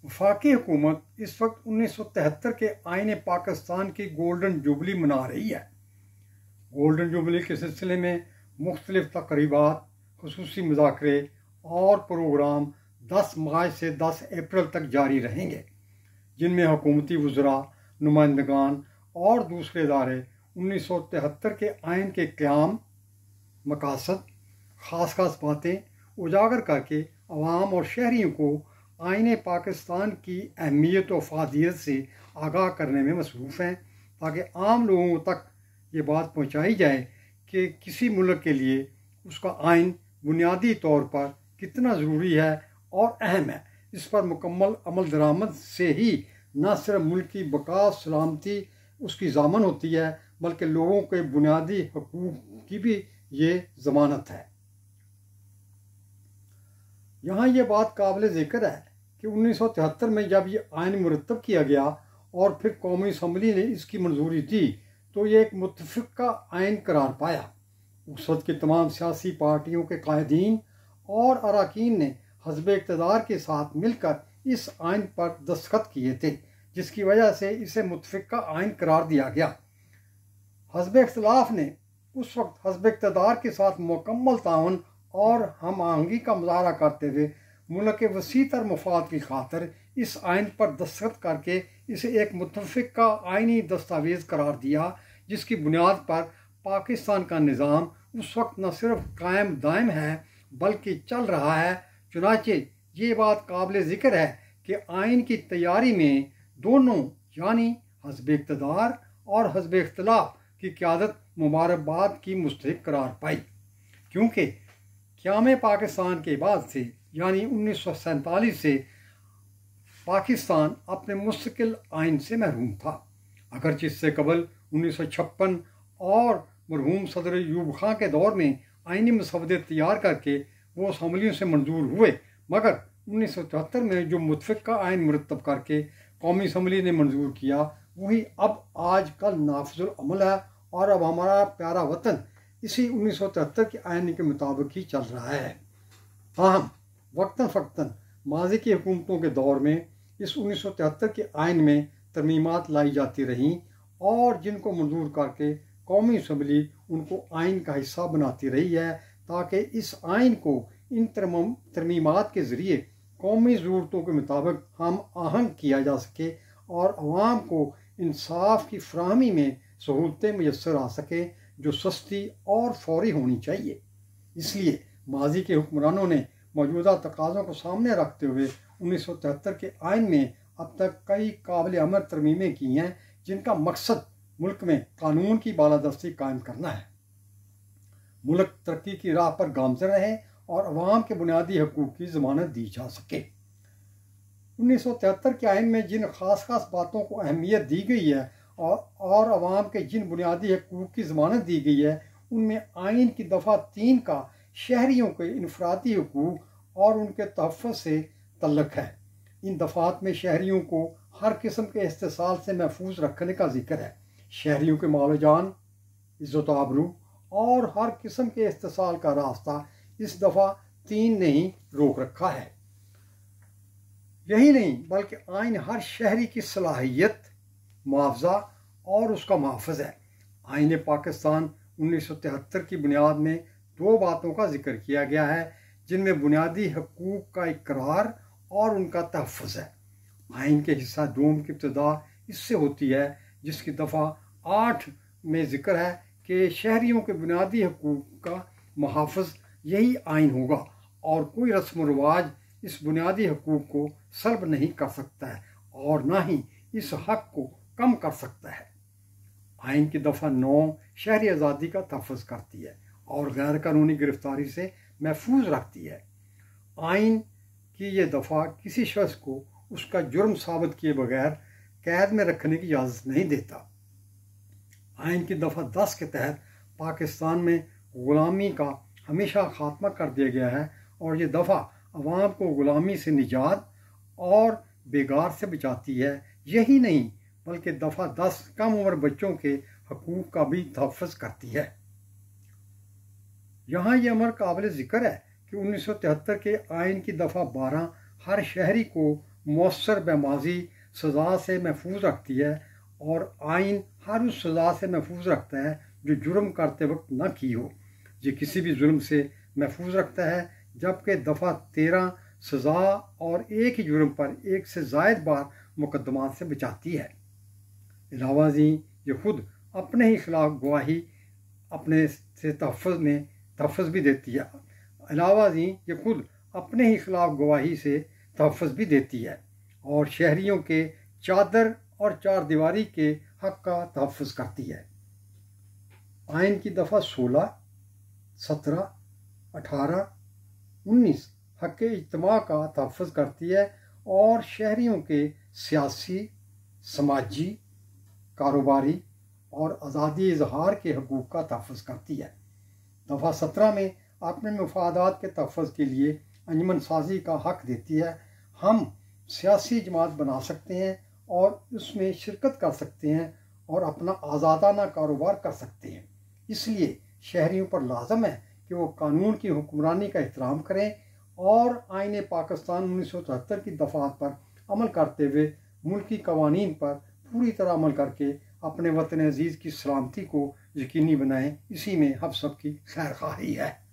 वफाकी हुकूमत इस वक्त 1973 के आईन पाकिस्तान की गोल्डन जुबली मना रही है। गोल्डन जुबली के सिलसिले में मुख्तलिफ तकरीबात, खुसूसी मुज़ाकरे और प्रोग्राम 10 मार्च से 10 अप्रैल तक जारी रहेंगे, जिनमें हुकूमती वज़रा, नुमाइंदगान और दूसरे इदारे 1973 के आइन के क़याम, मकासद, ख़ास ख़ास बातें उजागर करके अवाम और शहरियों को आइन पाकिस्तान की अहमियत व अफादियत से आगाह करने में मसरूफ़ हैं, ताकि आम लोगों तक ये बात पहुँचाई जाए कि किसी मुल्क के लिए उसका आइन बुनियादी तौर पर कितना ज़रूरी है और अहम है। इस पर मुकम्मल अमल दरामद से ही न सिर्फ मुल्क की बका सलामती उसकी ज़ामन होती है, बल्कि लोगों के बुनियादी हकूक़ की भी ये ज़मानत है। यहाँ ये बात काबिल ज़िक्र है कि 1973 में जब ये आइन मुरतब किया गया और फिर कौमी असम्बली ने इसकी मंजूरी दी, तो ये एक मुतफ़िक़ा आइन करार पाया। उस वक्त की तमाम सियासी पार्टियों के कायदीन और अरकान ने हज़ब इक़्तिदार के साथ मिलकर इस आइन पर दस्तखत किए थे, जिसकी वजह से इसे मुतफ़िक़ा आइन करार दिया गया। हज़ब इख्तिलाफ़ ने उस वक्त हज़ब इक़्तिदार के साथ मुकम्मल ताउन और हम आहंगी का मुज़ाहरा करते हुए मुल्क के वसीतर मफाद की खातिर इस आइन पर दस्तखत करके इसे एक मुतफ़िक़ा आइनी दस्तावेज़ करार दिया, जिसकी बुनियाद पर पाकिस्तान का निज़ाम उस वक्त न सिर्फ कायम दायम है बल्कि चल रहा है। चुनाचे ये बात काबिल ज़िक्र है कि आइन की तैयारी में दोनों यानी हज़ब इक़्तिदार और हज़ब इख्तिलाफ़ की क़यादत मुबारकबाद की मुस्तहिक़ करार पाई, क्योंकि क़याम पाकिस्तान के बाद से यानी 1947 से पाकिस्तान अपने मुस्तकिल आइन से महरूम था। अगरचे इससे कबल 1956 और मरहूम सदर अयूब खां के दौर में आइनी मसवदे तैयार करके वो असम्बलियों से मंजूर हुए, मगर 1974 में जो मुतफ़िक़ा आइन मुरतब करके कौमी असम्बली ने मंजूर किया, वही अब आज कल नाफिजुल अमल है और अब हमारा प्यारा वतन इसी 1973 के आइन के मुताबिक ही चल रहा है। ताहम वक्तन फ़क्तन माजी की हुकूमतों के दौर में इस 1973 के आइन में तरमीमात लाई जाती रहीं और जिनको मंजूर करके कौमी असम्बली उनको आइन का हिस्सा बनाती रही है, ताकि इस आइन को इन तरमीमात के ज़रिए कौमी ज़रूरतों के मुताबिक हम आहंग किया जा सके और अवाम को इंसाफ की फ़राहमी में सहूलतें मैसर आ सकें जो सस्ती और फौरी होनी चाहिए। इसलिए माजी के हुक्मरानों ने मौजूदा तकाज़ों को सामने रखते हुए 1973 के आइन में अब तक कई काबिल अमल तरमीमें की हैं, जिनका मकसद मुल्क में कानून की बालादस्ती कायम करना है, मुल्क तरक्की की राह पर गामज़न रहे और अवाम के बुनियादी हकूक़ की ज़मानत दी जा सके। 1973 के आइन में जिन ख़ास बातों को अहमियत दी गई है और अवाम के जिन बुनियादी हकूक़ की ज़मानत दी गई है, उनमें आइन की दफ़ा 3 का शहरियों के इनफरादी हकूक़ और उनके तहफ़्फ़ुज़ से तल्लुक़ है। इन दफ़ात में शहरियों को हर किस्म के इस्तेसाल से महफूज रखने का जिक्र है। शहरियों के माल जान, इज़्ज़त आबरू और हर किस्म के इस्तेसाल का रास्ता इस दफ़ा 3 ने ही रोक रखा है। यही नहीं बल्कि आइन हर शहरी की सलाहियत, मुआवजा और उसका मुहाफ़िज़ है। आइन पाकिस्तान 1973 की बुनियाद में 2 बातों का जिक्र किया गया है, जिनमें बुनियादी हकूक़ का इकरार और उनका तहफ़्फ़ुज़ है। आइन के हिस्सा 2 की इब्तिदा इससे होती है, जिसकी दफ़ा 8 में जिक्र है कि शहरियों के बुनियादी हकूक़ का मुहाफ़िज़ यही आइन होगा और कोई रस्म व रिवाज इस बुनियादी हकूक़ को सल्ब नहीं कर सकता है और ना ही इस हक़ को कम कर सकता है। आइन की दफ़ा 9 शहरी आज़ादी का तहफ़्फ़ुज़ करती है और गैर कानूनी गिरफ्तारी से महफूज रखती है। आइन की ये दफ़ा किसी शख्स को उसका जुर्म साबित किए बगैर कैद में रखने की इजाज़त नहीं देता। आइन की दफ़ा 10 के तहत पाकिस्तान में ग़ुलामी का हमेशा खात्मा कर दिया गया है और ये दफ़ा अवाम को ग़ुलामी से निजात और बेगार से बचाती है। यही नहीं बल्कि दफ़ा 10 कम उम्र बच्चों के हकूक़ का भी तहफ़्फ़ुज़ करती है। यहाँ ये अमर काबिल ज़िक्र है कि 1973 के आइन की दफ़ा 12 हर शहरी को मौसर बेमाजी सज़ा से महफूज रखती है और आइन हर उस सज़ा से महफूज रखता है जो जुर्म करते वक्त ना की हो। ये किसी भी जुर्म से महफूज रखता है, जबकि दफ़ा 13 सज़ा और एक ही जुर्म पर एक से ज़ायद बार मुकदमात से बचाती है। अलावा जी ये खुद अपने ही खिलाफ गवाही अपने से तहफ़्फ़ुज़ भी देती है। अलावा जी ये खुद अपने ही खिलाफ गवाही से तहफ़्फ़ुज़ भी देती है और शहरियों के चादर और चार दीवारी के हक़ का तहफ़्फ़ुज़ करती है। आइन की दफ़ा 16, 17, 18, 19 हक़ इज्तिमा का तहफ़्फ़ुज़ करती है और शहरियों के सियासी, समाजी, कारोबारी और आज़ादी इजहार के हकूक़ का तहफ़्फ़ुज़ करती है। दफ़ा 17 में अपने मफादात के तहफ़्फ़ुज़ के लिए अंजुमन साजी का हक़ देती है। हम सियासी जमात बना सकते हैं और उसमें शिरकत कर सकते हैं और अपना आज़ादाना कारोबार कर सकते हैं। इसलिए शहरियों पर लाजम है कि वो कानून की हुक्मरानी का एहतराम करें और आईन पाकिस्तान 1973 की दफ़ात पर अमल करते हुए मुल्की कवानीन पर पूरी तरह अमल करके अपने वतन अजीज़ की सलामती को यकीनी बनाएं। इसी में हम सब की खैर ख्वाही है।